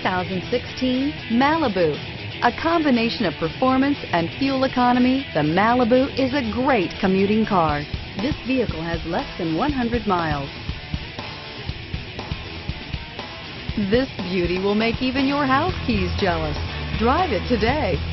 2016 Malibu. A combination of performance and fuel economy, the Malibu is a great commuting car. This vehicle has less than 100 miles. This beauty will make even your house keys jealous. Drive it today.